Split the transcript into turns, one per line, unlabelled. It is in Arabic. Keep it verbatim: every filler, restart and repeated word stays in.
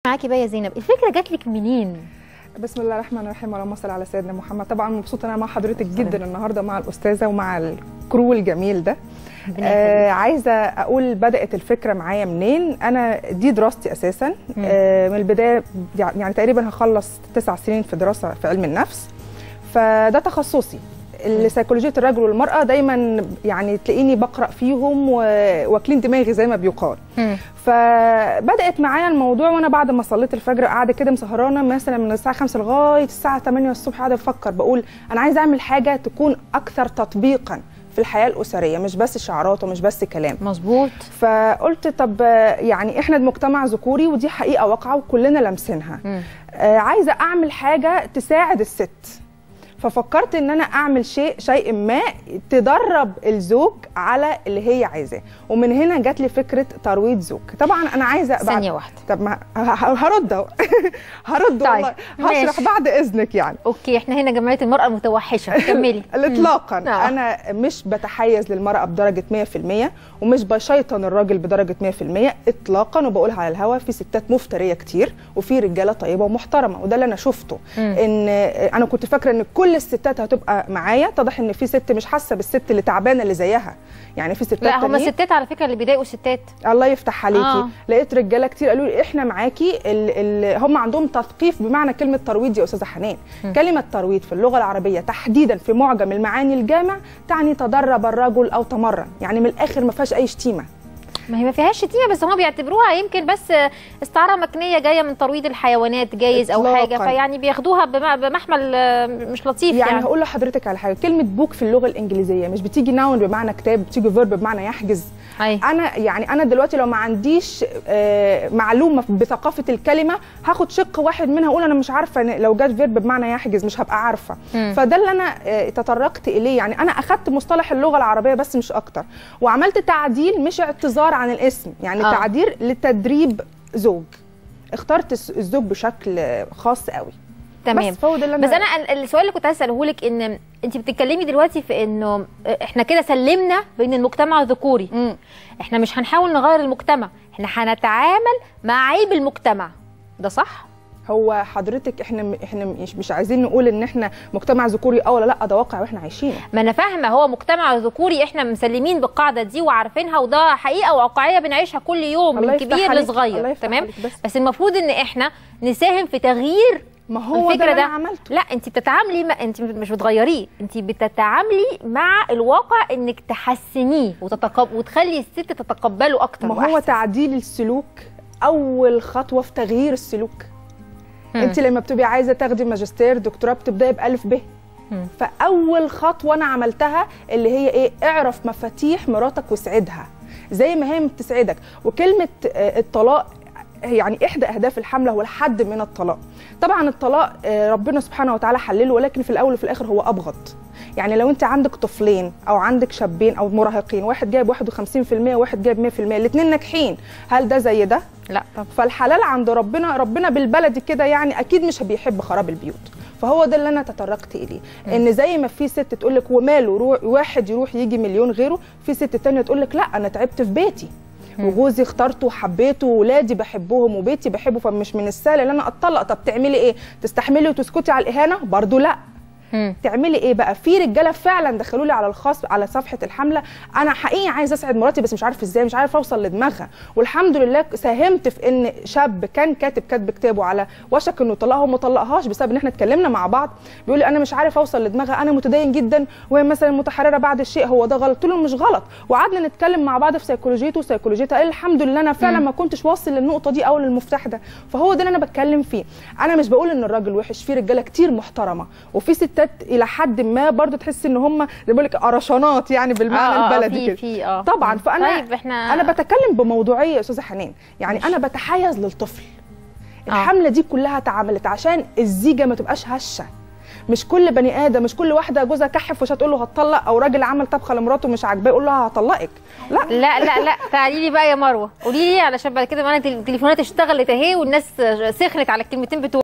معاكي بقى يا زينب، الفكره جات لك منين؟
بسم الله الرحمن الرحيم، اللهم صل على سيدنا محمد. طبعا مبسوطه انا مع حضرتك جدا النهارده مع الاستاذه ومع الكرو الجميل ده. آه عايزه اقول بدات الفكره معايا منين. انا دي دراستي اساسا آه من البدايه، يعني تقريبا هخلص تسع سنين في دراسه في علم النفس، فده تخصصي. سيكولوجيه الرجل والمراه دايما يعني تلاقيني بقرا فيهم واكلين دماغي زي ما بيقال. فبدات معايا الموضوع وانا بعد ما صليت الفجر قاعده كده مسهرانه مثلا من الساعه خمسة لغايه الساعه تمانية الصبح، قاعده بفكر بقول انا عايزه اعمل حاجه تكون اكثر تطبيقا في الحياه الاسريه، مش بس شعارات ومش بس كلام.
مظبوط.
فقلت طب يعني احنا مجتمع ذكوري ودي حقيقه واقعه وكلنا لامسينها. آه عايزه اعمل حاجه تساعد الست، ففكرت ان انا اعمل شيء شيء ما تدرب الزوج على اللي هي عايزاه، ومن هنا جات لي فكره ترويض زوج. طبعا انا عايزه
ثانيه واحده.
طب ما هرد اهو هرد
طيب.
والله هشرح بعد اذنك. يعني
اوكي، احنا هنا جمعيه المراه المتوحشه، كملي.
اطلاقا انا مش بتحيز للمراه بدرجه مية في المية ومش بشيطن الراجل بدرجه مية في المية اطلاقا، وبقولها على الهوا. في ستات مفتريه كتير وفي رجاله طيبه ومحترمه، وده اللي انا شفته. مم. ان انا كنت فاكره ان كل الستات هتبقى معايا، اتضح ان في ست مش حاسه بالست اللي تعبانه اللي زيها. يعني في ستات
لا، هم ستات على فكره اللي بيضايقوا الستات.
الله يفتح عليكي.
آه.
لقيت رجاله كتير قالوا لي احنا معاكي. ال ال هم عندهم تثقيف بمعنى كلمه ترويض يا استاذه حنان. م. كلمه ترويض في اللغه العربيه تحديدا في معجم المعاني الجامع تعني تدرب الرجل او تمرن، يعني من الاخر ما فيهاش اي شتيمه.
ما هي ما فيهاش شتيمه، بس هم بيعتبروها يمكن بس استعاره مكنيه جايه من ترويض الحيوانات جايز او حاجه، فيعني بياخدوها بمحمل مش لطيف. يعني,
يعني هقول لحضرتك على حاجه، كلمه بوك في اللغه الانجليزيه مش بتيجي ناون بمعنى كتاب، بتيجي فيرب بمعنى يحجز. أي. انا يعني انا دلوقتي لو ما عنديش آه معلومه بثقافه الكلمه هاخد شق واحد منها اقول انا مش عارفه لو جت فيرب بمعنى يحجز مش هبقى عارفه. م. فده اللي انا آه تطرقت اليه. يعني انا اخدت مصطلح اللغه العربيه بس مش اكتر، وعملت تعديل مش اعتذار عن الاسم، يعني آه. تعديل لتدريب زوج. اخترت الزوج بشكل خاص قوي.
تمام. بس, أنا بس انا السؤال اللي كنت عايزه اساله لك، ان انت بتتكلمي دلوقتي في انه احنا كده سلمنا بين المجتمع الذكوري. م. احنا مش هنحاول نغير المجتمع، احنا هنتعامل مع عيب المجتمع ده، صح؟
هو حضرتك احنا احنا مش مش عايزين نقول ان احنا مجتمع ذكوري اه ولا لا، ده واقع واحنا عايشينه.
ما انا فاهمه، هو مجتمع ذكوري احنا مسلمين بالقاعده دي وعارفينها، وده حقيقه واقعيه بنعيشها كل يوم من كبير لصغير. تمام. بس. بس المفروض ان احنا نساهم في تغيير.
ما هو ده اللي انا عملته.
لا، انت بتتعاملي ما انت مش بتغيريه، انت بتتعاملي مع الواقع انك تحسنيه وتتقبل وتخلي الست تتقبله اكتر.
ما هو تعديل السلوك اول خطوه في تغيير السلوك. انت لما بتبقي عايزه تاخدي ماجستير دكتوراه بتبداي بالف ب. فاول خطوه انا عملتها اللي هي ايه؟ اعرف مفاتيح مراتك واسعدها زي ما هي بتسعدك. وكلمه الطلاق يعني احدى اهداف الحمله هو الحد من الطلاق. طبعا الطلاق ربنا سبحانه وتعالى حلله، ولكن في الاول وفي الاخر هو ابغض. يعني لو انت عندك طفلين او عندك شابين او مراهقين، واحد جايب واحد وخمسين في المية وواحد جايب مية في المية، الاثنين ناجحين، هل ده زي ده؟
لا طبعا.
فالحلال عند ربنا، ربنا بالبلدي كده يعني اكيد مش بيحب خراب البيوت. فهو ده اللي انا تطرقت اليه، ان زي ما في ست تقول لك وماله روح واحد يروح يجي مليون غيره، في ست ثانيه تقول لك لا انا تعبت في بيتي وجوزي اخترته وحبيته وولادي بحبهم وبيتي بحبه، فمش من السهل ان انا اتطلق. طب تعملي ايه؟ تستحملي وتسكتي على الاهانه؟ برضو لا. مم. تعملي ايه بقى؟ في رجاله فعلا دخلوا لي على الخاص على صفحه الحمله، انا حقيقي عايزه اسعد مراتي بس مش عارف ازاي، مش عارف اوصل لدماغها. والحمد لله ساهمت في ان شاب كان كاتب كاتب كتابه على وشك انه طلقها وما طلقهاش بسبب ان احنا اتكلمنا مع بعض، بيقول لي انا مش عارف اوصل لدماغها، انا متدين جدا وهي مثلا متحرره بعد الشيء، هو ده غلط؟ قلت له مش غلط، وقعدنا نتكلم مع بعض في سيكولوجيته وسيكولوجيتها. قال الحمد لله انا فعلا ما كنتش واصل للنقطه دي او للمفتاح ده. فهو ده اللي انا بتكلم فيه. انا مش بقول ان الراجل وحش، في رجاله كتير محترمه وفي ستات الى حد ما برضو تحس ان هم زي بقول لك قرشانات يعني بالمعنى آه البلدي كده.
في اه
طبعا. فانا
طيب احنا
انا بتكلم بموضوعيه يا استاذه حنان، يعني مش. انا بتحيز للطفل. الحمله دي كلها اتعملت عشان الزيجه ما تبقاش هشه. مش كل بني ادم، مش كل واحده جوزها كحف وش هتقول له هتطلق، او راجل عمل طبخه لمراته مش عاجباه يقول لها هطلقك. لا
لا لا لا. تعالي لي بقى يا مروه، قولي لي علشان بعد كده معانا التليفونات اشتغلت اهي والناس سخنت على الكلمتين بتوع